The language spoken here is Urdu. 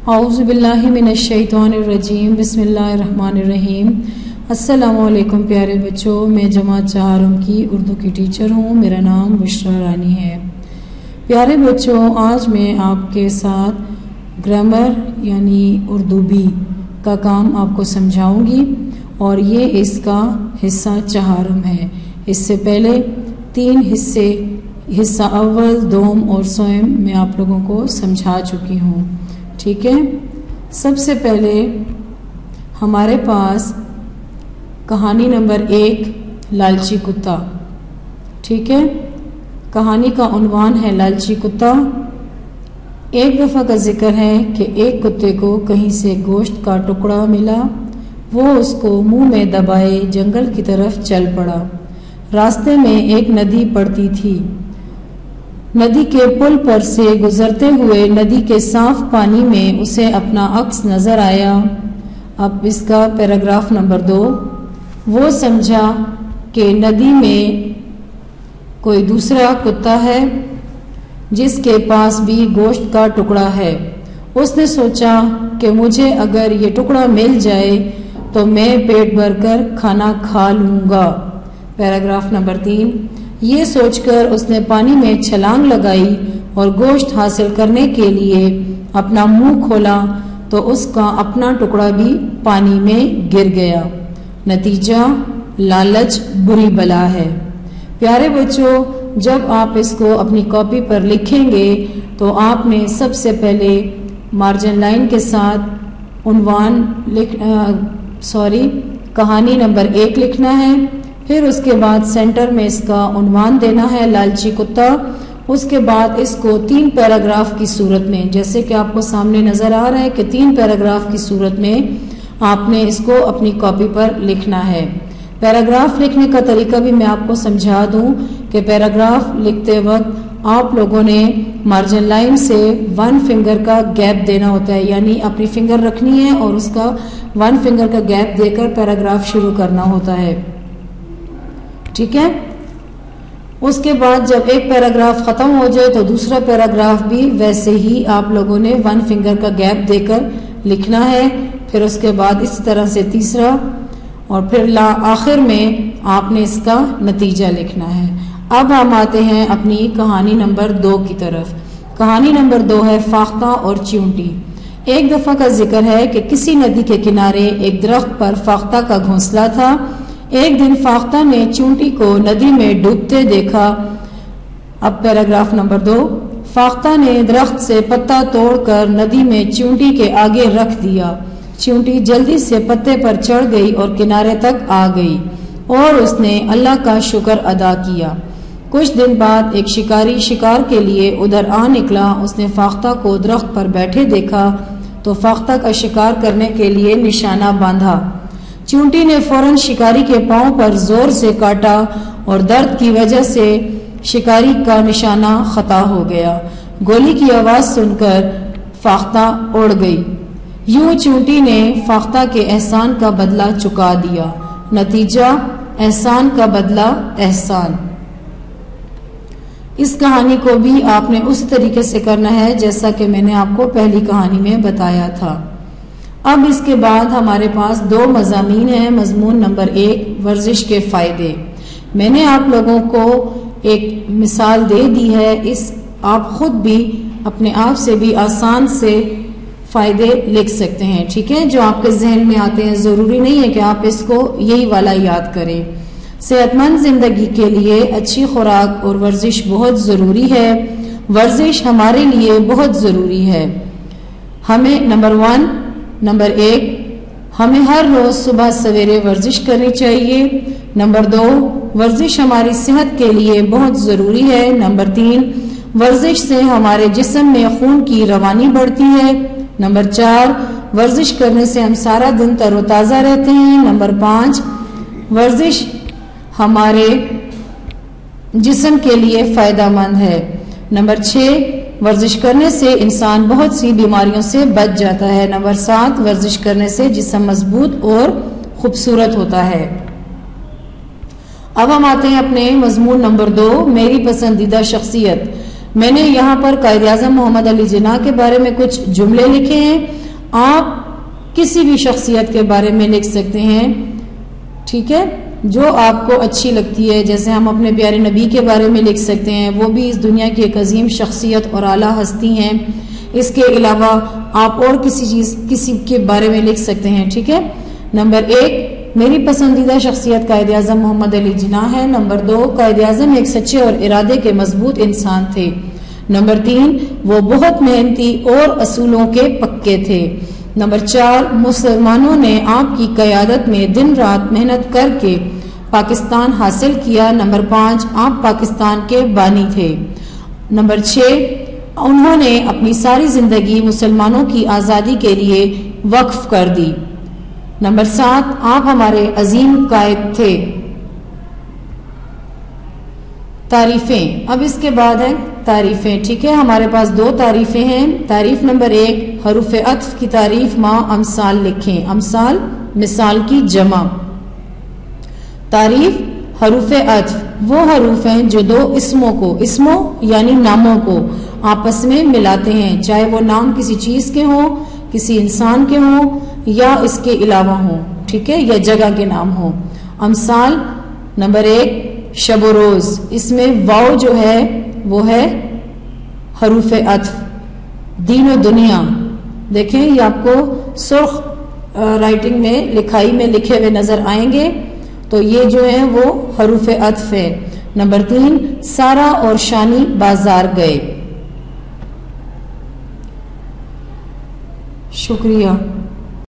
اعوذ باللہ من الشیطان الرجیم، بسم اللہ الرحمن الرحیم۔ السلام علیکم پیارے بچوں، میں جماعت چہارم کی اردو کی ٹیچر ہوں۔ میرا نام بشرا رانی ہے۔ پیارے بچوں، آج میں آپ کے ساتھ گرامر یعنی اردو بی کا کام آپ کو سمجھاؤں گی، اور یہ اس کا حصہ چہارم ہے۔ اس سے پہلے 3 حصے، حصہ اول، دوم اور سوم میں آپ لوگوں کو سمجھا چکی ہوں، ٹھیک ہے۔ سب سے پہلے ہمارے پاس کہانی نمبر 1 لالچی کتا، ٹھیک ہے۔ کہانی کا عنوان ہے لالچی کتا۔ ایک دفعہ کا ذکر ہے کہ ایک کتے کو کہیں سے گوشت کا ٹکڑا ملا، وہ اس کو منہ میں دبائے جنگل کی طرف چل پڑا۔ راستے میں ایک ندی پڑتی تھی۔ ندی کے پل پر سے گزرتے ہوئے ندی کے صاف پانی میں اسے اپنا عکس نظر آیا۔ اب اس کا پیراگراف نمبر 2۔ وہ سمجھا کہ ندی میں کوئی دوسرا کتا ہے جس کے پاس بھی گوشت کا ٹکڑا ہے۔ اس نے سوچا کہ مجھے اگر یہ ٹکڑا مل جائے تو میں پیٹ بھر کر کھانا کھا لوں گا۔ Paragraph number 3۔ یہ سوچ کر اس نے پانی میں چھلانگ لگائی اور گوشت حاصل کرنے کے لیے اپنا منہ کھولا تو اس کا اپنا ٹکڑا بھی پانی میں گر گیا۔ نتیجہ، لالچ بری بلا ہے۔ پیارے بچوں، جب آپ اس کو اپنی کاپی پر لکھیں گے تو آپ نے سب سے پہلے مارجن لائن کے ساتھ کہانی نمبر 1 لکھنا ہے، پھر اس کے بعد سینٹر میں اس کا عنوان دینا ہے لالچی کتا۔ اس کے بعد اس کو 3 پیراگراف کی صورت میں، جیسے کہ آپ کو سامنے نظر آ رہا ہے کہ 3 پیراگراف کی صورت میں آپ نے اس کو اپنی کاپی پر لکھنا ہے۔ پیراگراف لکھنے کا طریقہ بھی میں آپ کو سمجھا دوں کہ پیراگراف لکھتے وقت آپ لوگوں نے مارجن لائن سے 1 فنگر کا گیپ دینا ہوتا ہے، یعنی اپنی فنگر رکھنی ہے اور اس کا 1 فنگر کا گیپ دے کر پیراگراف شروع کرنا ہوتا ہے، ٹھیک ہے۔ اس کے بعد جب ایک پیراگراف ختم ہو جائے تو دوسرا پیراگراف بھی ویسے ہی آپ لوگوں نے 1 فنگر کا گیپ دے کر لکھنا ہے، پھر اس کے بعد اس طرح سے تیسرا، اور پھر آخر میں آپ نے اس کا نتیجہ لکھنا ہے۔ اب ہم آتے ہیں اپنی کہانی نمبر 2 کی طرف۔ کہانی نمبر 2 ہے فاختہ اور چیونٹی۔ ایک دفعہ کا ذکر ہے کہ کسی ندی کے کنارے ایک درخت پر فاختہ کا گھونسلہ تھا۔ ایک دن فاختہ نے چیونٹی کو ندی میں ڈوبتے دیکھا۔ اب پیراگراف نمبر 2۔ فاختہ نے درخت سے پتا توڑ کر ندی میں چیونٹی کے آگے رکھ دیا۔ چیونٹی جلدی سے پتے پر چڑھ گئی اور کنارے تک آ گئی اور اس نے اللہ کا شکر ادا کیا۔ کچھ دن بعد ایک شکاری شکار کے لیے ادھر آ نکلا۔ اس نے فاختہ کو درخت پر بیٹھے دیکھا تو فاختہ کا شکار کرنے کے لیے نشانہ باندھا۔ چیونٹی نے فوراً شکاری کے پاؤں پر زور سے کاٹا اور درد کی وجہ سے شکاری کا نشانہ خطا ہو گیا۔ گولی کی آواز سن کر فاختہ اڑ گئی۔ یوں چیونٹی نے فاختہ کے احسان کا بدلہ چکا دیا۔ نتیجہ، احسان کا بدلہ احسان۔ اس کہانی کو بھی آپ نے اس طریقے سے کرنا ہے جیسا کہ میں نے آپ کو پہلی کہانی میں بتایا تھا۔ اب اس کے بعد ہمارے پاس 2 مضامین ہیں۔ مضمون نمبر 1 ورزش کے فائدے۔ میں نے آپ لوگوں کو ایک مثال دے دی ہے، آپ خود بھی اپنے آپ سے بھی آسان سے فائدے لکھ سکتے ہیں، ٹھیک ہے، جو آپ کے ذہن میں آتے ہیں۔ ضروری نہیں ہے کہ آپ اس کو یہی والا یاد کریں۔ صحت مند زندگی کے لیے اچھی خوراک اور ورزش بہت ضروری ہے۔ ورزش ہمارے لیے بہت ضروری ہے۔ ہمیں نمبر 1 ہمیں ہر روز صبح سویرے ورزش کرنی چاہیے۔ نمبر 2 ورزش ہماری صحت کے لیے بہت ضروری ہے۔ نمبر 3 ورزش سے ہمارے جسم میں خون کی روانی بڑھتی ہے۔ نمبر 4 ورزش کرنے سے ہم سارا دن تر و تازہ رہتے ہیں۔ نمبر 5 ورزش ہمارے جسم کے لیے فائدہ مند ہے۔ نمبر 6 ورزش کرنے سے انسان بہت سی بیماریوں سے بچ جاتا ہے۔ نمبر 7 ورزش کرنے سے جسم مضبوط اور خوبصورت ہوتا ہے۔ اب ہم آتے ہیں اپنے مضمون نمبر 2 میری پسندیدہ شخصیت۔ میں نے یہاں پر قائد اعظم محمد علی جناح کے بارے میں کچھ جملے لکھے ہیں، آپ کسی بھی شخصیت کے بارے میں لکھ سکتے ہیں، ٹھیک ہے، جو آپ کو اچھی لگتی ہے. جیسے ہم اپنے پیارے نبی کے بارے میں لکھ سکتے ہیں، وہ بھی اس دنیا کی ایک عظیم شخصیت اور اعلیٰ ہستی ہیں. اس کے علاوہ آپ اور کسی کے بارے میں لکھ سکتے ہیں، ٹھیک ہے. نمبر 1، میری پسندیدہ شخصیت قائد اعظم محمد علی جناح ہے. نمبر 2، قائد اعظم ایک سچے اور ارادے کے مضبوط انسان تھے. نمبر 3، وہ بہت محنتی اور اصولوں کے پکے تھے. نمبر 4، مسلمانوں نے آپ کی قیادت میں دن رات محنت کر کے پاکستان حاصل کیا. نمبر 5، آپ پاکستان کے بانی تھے. نمبر 6، انہوں نے اپنی ساری زندگی مسلمانوں کی آزادی کے لیے وقف کر دی. نمبر 7، آپ ہمارے عظیم قائد تھے. تعریفیں، اب اس کے بعد ہے تعریفیں، ٹھیک ہے. ہمارے پاس 2 تعریفیں ہیں. تعریف نمبر 1، حروف عطف کی تعریف مع امثال لکھیں. امثال مثال کی جمع. تعریف حروف عطف وہ حروف ہیں جو 2 اسموں یعنی ناموں کو آپس میں ملاتے ہیں، چاہے وہ نام کسی چیز کے ہوں، کسی انسان کے ہوں یا اس کے علاوہ ہوں، ٹھیک ہے، یا جگہ کے نام ہوں. امثال نمبر 1، شب و روز، اس میں واو جو ہے وہ ہے حروف عطف. دین و دنیا، دیکھیں یہ آپ کو سرخ رائٹنگ میں لکھائی میں لکھے ہوئے نظر آئیں گے، تو یہ جو ہے وہ حروف عطف ہے. نمبر 3، سارا اور شانی بازار گئے. شکریہ.